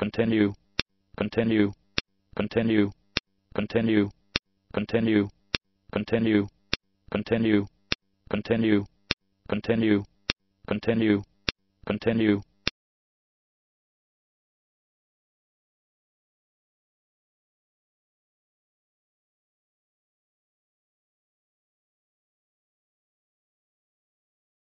continue, continue, continue, continue, continue, continue, continue, continue, continue, continue, continue,